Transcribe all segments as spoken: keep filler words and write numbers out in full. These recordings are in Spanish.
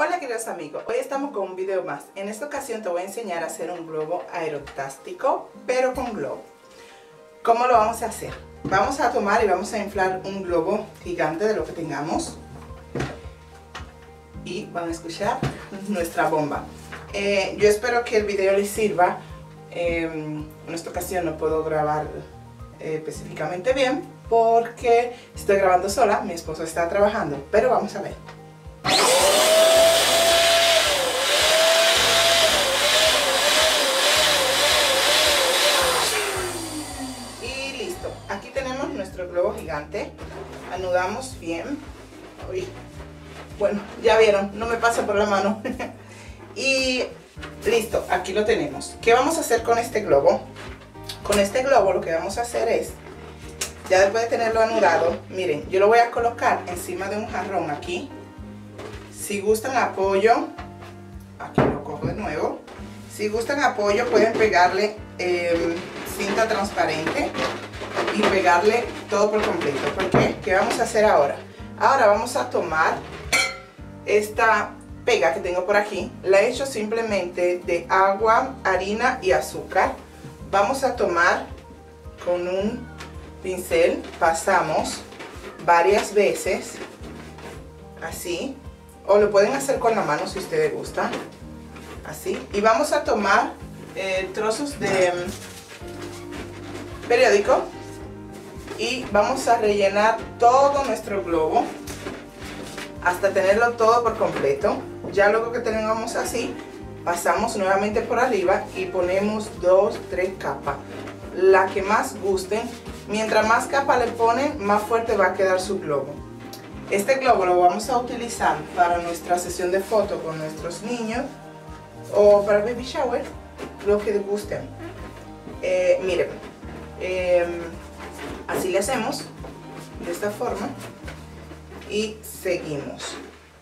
Hola queridos amigos, hoy estamos con un video más. En esta ocasión te voy a enseñar a hacer un globo aerostático, pero con globo. ¿Cómo lo vamos a hacer? Vamos a tomar y vamos a inflar un globo gigante de lo que tengamos. Y van a escuchar nuestra bomba. Eh, yo espero que el video les sirva. Eh, en esta ocasión no puedo grabar eh, específicamente bien porque estoy grabando sola, mi esposo está trabajando, pero vamos a ver. Y listo, aquí tenemos nuestro globo gigante, anudamos bien. Uy. Bueno, ya vieron, no me pasa por la mano. Y listo, aquí lo tenemos. ¿Qué vamos a hacer con este globo? Con este globo lo que vamos a hacer es, ya después de tenerlo anudado, miren, yo lo voy a colocar encima de un jarrón aquí. Si gustan apoyo, aquí lo cojo de nuevo. Si gustan apoyo pueden pegarle eh, cinta transparente y pegarle todo por completo. ¿Por qué? ¿Qué vamos a hacer ahora? Ahora vamos a tomar esta pega que tengo por aquí. La he hecho simplemente de agua, harina y azúcar. Vamos a tomar con un pincel, pasamos varias veces, así, o lo pueden hacer con la mano si ustedes gustan, así, y vamos a tomar eh, trozos de um, periódico y vamos a rellenar todo nuestro globo hasta tenerlo todo por completo. Ya luego que tengamos así, pasamos nuevamente por arriba y ponemos dos, tres capas, la que más gusten. Mientras más capa le ponen, más fuerte va a quedar su globo. Este globo lo vamos a utilizar para nuestra sesión de fotos con nuestros niños o para baby shower, lo que les gusten. Eh, miren, eh, así le hacemos de esta forma y seguimos.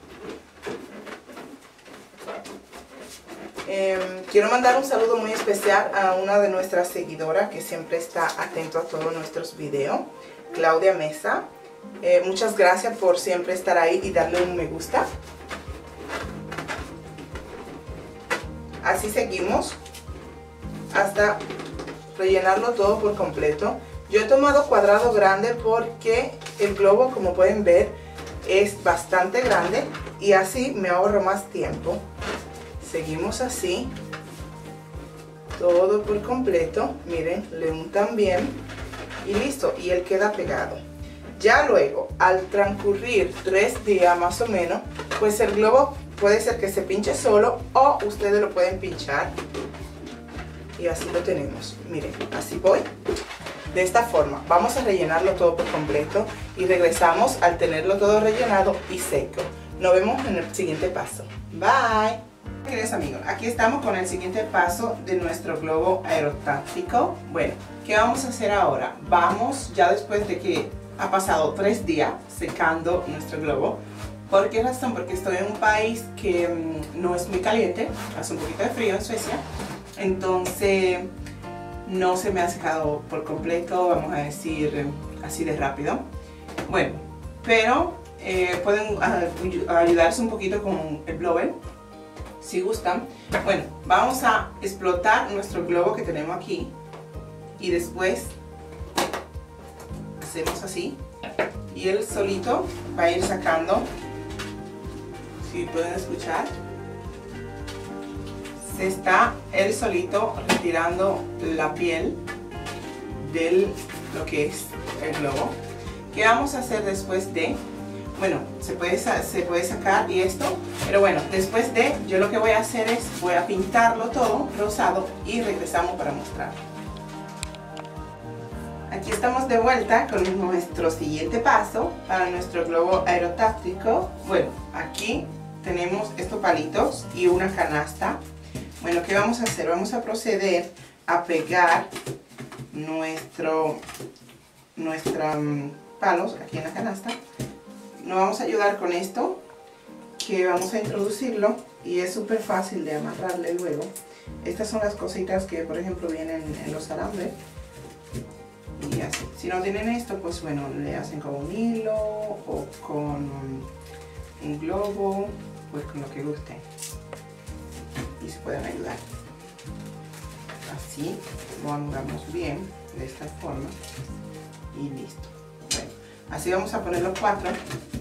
Eh, quiero mandar un saludo muy especial a una de nuestras seguidoras que siempre está atento a todos nuestros videos, Claudia Mesa. Eh, muchas gracias por siempre estar ahí y darle un me gusta. Así seguimos hasta rellenarlo todo por completo. Yo he tomado cuadrado grande porque el globo, como pueden ver, es bastante grande y así me ahorro más tiempo. Seguimos así, todo por completo, miren, le untan bien y listo, y él queda pegado. Ya luego, al transcurrir tres días más o menos, pues el globo puede ser que se pinche solo o ustedes lo pueden pinchar. Y así lo tenemos, miren, así voy. De esta forma, vamos a rellenarlo todo por completo y regresamos al tenerlo todo rellenado y seco. Nos vemos en el siguiente paso. Bye. Queridos amigos, aquí estamos con el siguiente paso de nuestro globo aerostático. Bueno, ¿qué vamos a hacer ahora? Vamos, ya después de que ha pasado tres días secando nuestro globo. ¿Por qué razón? Porque estoy en un país que mmm, no es muy caliente, hace un poquito de frío en Suecia. Entonces no se me ha secado por completo, vamos a decir así de rápido. Bueno, pero eh, pueden uh, ayudarse un poquito con el blower si gustan. Bueno, vamos a explotar nuestro globo que tenemos aquí y después hacemos así y él solito va a ir sacando, si pueden escuchar, se está él solito retirando la piel de lo que es el globo. ¿Qué vamos a hacer después de? Bueno, se puede, se puede sacar y esto, pero bueno, después de, yo lo que voy a hacer es, voy a pintarlo todo rosado y regresamos para mostrar. Aquí estamos de vuelta con nuestro siguiente paso para nuestro globo aerostático. Bueno, aquí tenemos estos palitos y una canasta. Bueno, ¿qué vamos a hacer? Vamos a proceder a pegar nuestro, nuestros um, palos aquí en la canasta. Nos vamos a ayudar con esto, que vamos a introducirlo y es súper fácil de amarrarle luego. Estas son las cositas que, por ejemplo, vienen en los alambres. Y así. Si no tienen esto, pues bueno, le hacen con un hilo o con un globo pues con lo que guste y se pueden ayudar. Así lo anudamos bien de esta forma y listo. Bueno, así vamos a poner los cuatro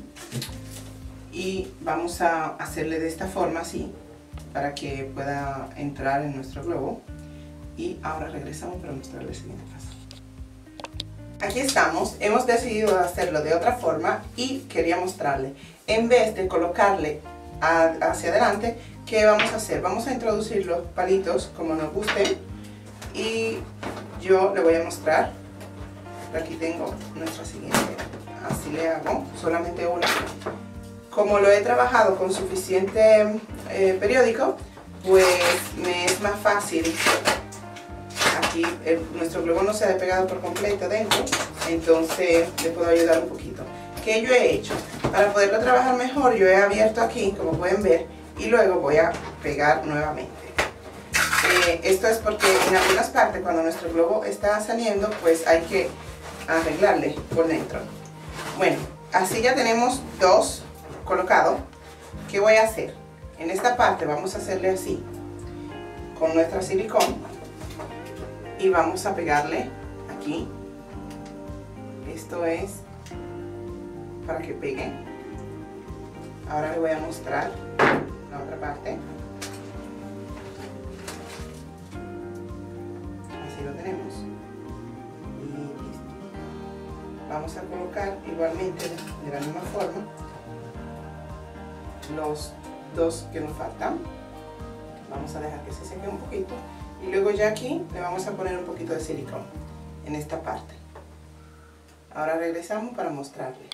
y vamos a hacerle de esta forma así para que pueda entrar en nuestro globo. Y ahora regresamos para mostrarles el siguiente paso. Aquí estamos, hemos decidido hacerlo de otra forma y quería mostrarle, en vez de colocarle a, hacia adelante, ¿qué vamos a hacer? Vamos a introducir los palitos como nos guste y yo le voy a mostrar. Aquí tengo nuestra siguiente, así le hago, solamente una. Como lo he trabajado con suficiente eh, periódico, pues me es más fácil. Aquí el, nuestro globo no se ha despegado por completo dentro, entonces le puedo ayudar un poquito. ¿Qué yo he hecho? Para poderlo trabajar mejor, yo he abierto aquí, como pueden ver, y luego voy a pegar nuevamente. Eh, esto es porque en algunas partes, cuando nuestro globo está saliendo, pues hay que arreglarle por dentro. Bueno, así ya tenemos dos colocados. ¿Qué voy a hacer? En esta parte vamos a hacerle así, con nuestra silicón. Y vamos a pegarle aquí. Esto es para que pegue. Ahora le voy a mostrar la otra parte. Así lo tenemos. Y listo. Vamos a colocar igualmente de la misma forma los dos que nos faltan. Vamos a dejar que se seque un poquito. Y luego ya aquí le vamos a poner un poquito de silicón en esta parte. Ahora regresamos para mostrarle.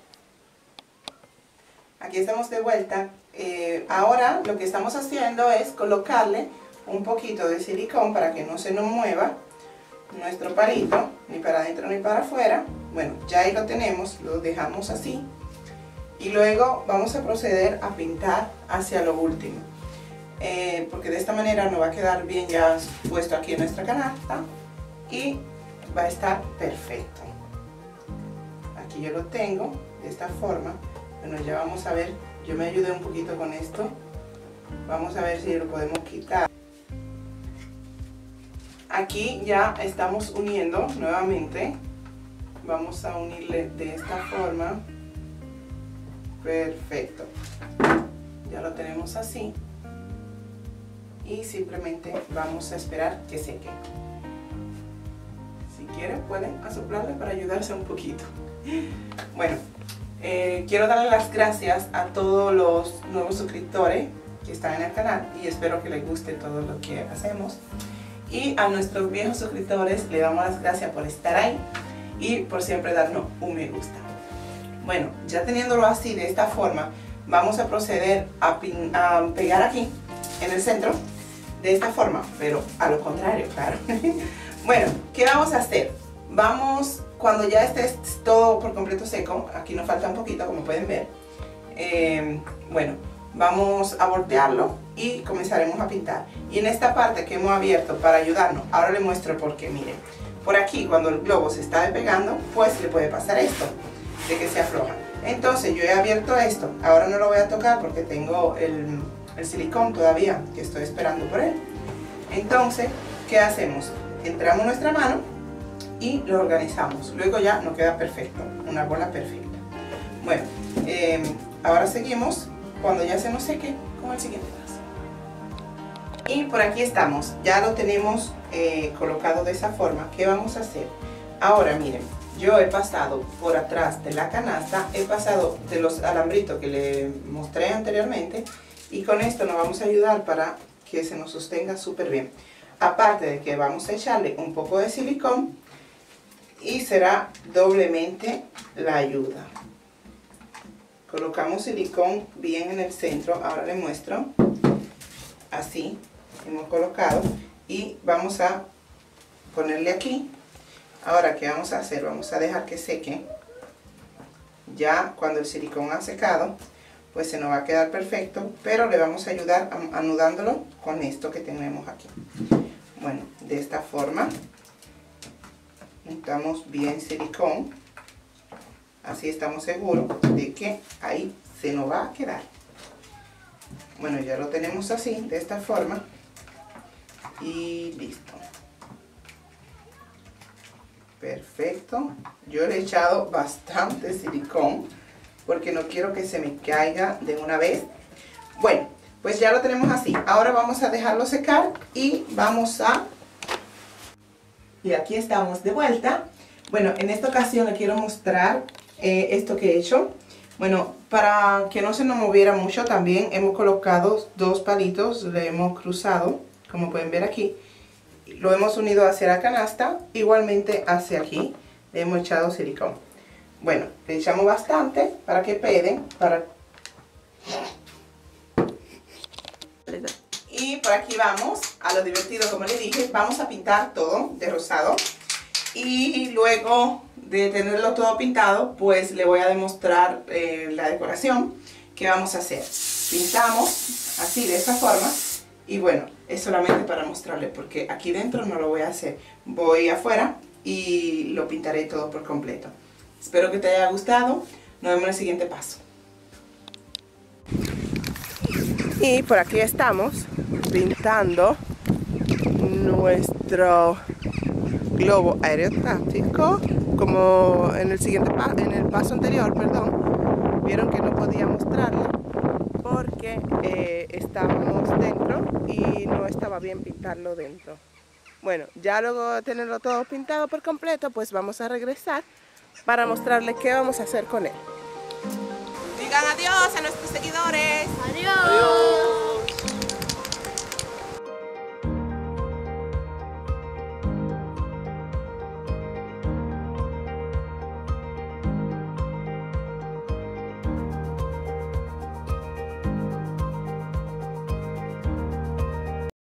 Aquí estamos de vuelta. Eh, ahora lo que estamos haciendo es colocarle un poquito de silicón para que no se nos mueva nuestro palito, ni para adentro ni para afuera. Bueno, ya ahí lo tenemos, lo dejamos así. Y luego vamos a proceder a pintar hacia lo último. Eh, porque de esta manera nos va a quedar bien ya puesto aquí en nuestra canasta y va a estar perfecto. Aquí yo lo tengo de esta forma. Bueno, ya vamos a ver, yo me ayudé un poquito con esto, vamos a ver si lo podemos quitar. Aquí ya estamos uniendo nuevamente, vamos a unirle de esta forma. Perfecto, ya lo tenemos así. Y simplemente vamos a esperar que seque. Si quieren pueden asoplarle para ayudarse un poquito. Bueno, eh, quiero darle las gracias a todos los nuevos suscriptores que están en el canal y espero que les guste todo lo que hacemos. Y a nuestros viejos suscriptores le damos las gracias por estar ahí y por siempre darnos un me gusta. Bueno, ya teniéndolo así de esta forma, vamos a proceder a, pin, a pegar aquí en el centro de esta forma, pero a lo contrario, claro. Bueno, ¿qué vamos a hacer? Vamos, cuando ya esté todo por completo seco, aquí nos falta un poquito como pueden ver, eh, bueno, vamos a voltearlo y comenzaremos a pintar. Y en esta parte que hemos abierto para ayudarnos, ahora les muestro por qué. Miren, por aquí cuando el globo se está despegando, pues le puede pasar esto, de que se afloja. Entonces yo he abierto esto, ahora no lo voy a tocar porque tengo el, el silicón todavía que estoy esperando por él. Entonces, ¿qué hacemos? Entramos nuestra mano y lo organizamos, luego ya nos queda perfecto, una bola perfecta. Bueno, eh, ahora seguimos cuando ya se nos seque con el siguiente paso. Y por aquí estamos, ya lo tenemos eh, colocado de esa forma. ¿Qué vamos a hacer? Ahora miren, yo he pasado por atrás de la canasta, he pasado de los alambritos que le mostré anteriormente y con esto nos vamos a ayudar para que se nos sostenga súper bien. Aparte de que vamos a echarle un poco de silicón y será doblemente la ayuda. Colocamos silicón bien en el centro, ahora les muestro, así hemos colocado y vamos a ponerle aquí. Ahora, ¿qué vamos a hacer? Vamos a dejar que seque. Ya cuando el silicón ha secado, pues se nos va a quedar perfecto, pero le vamos a ayudar anudándolo con esto que tenemos aquí. Bueno, de esta forma, untamos bien silicón, así estamos seguros de que ahí se nos va a quedar. Bueno, ya lo tenemos así, de esta forma. Y listo. Perfecto. Yo le he echado bastante silicón porque no quiero que se me caiga de una vez. Bueno, pues ya lo tenemos así. Ahora vamos a dejarlo secar y vamos a... Y aquí estamos de vuelta. Bueno, en esta ocasión les quiero mostrar eh, esto que he hecho. Bueno, para que no se nos moviera mucho también hemos colocado dos palitos, le hemos cruzado, como pueden ver aquí. Lo hemos unido hacia la canasta, igualmente hacia aquí le hemos echado silicón. Bueno, le echamos bastante para que peguen, para... Y por aquí vamos a lo divertido, como les dije, vamos a pintar todo de rosado. Y luego de tenerlo todo pintado, pues le voy a demostrar eh, la decoración que vamos a hacer. Pintamos así, de esta forma. Y bueno, es solamente para mostrarles, porque aquí dentro no lo voy a hacer. Voy afuera y lo pintaré todo por completo. Espero que te haya gustado. Nos vemos en el siguiente paso. Y por aquí estamos pintando nuestro globo aerostático. Como en el siguiente pa en el paso anterior, perdón, vieron que no podía mostrarlo porque eh, estábamos dentro y no estaba bien pintarlo dentro. Bueno, ya luego de tenerlo todo pintado por completo, pues vamos a regresar para mostrarles qué vamos a hacer con él. Digan adiós a nuestros seguidores. Adiós. Adiós.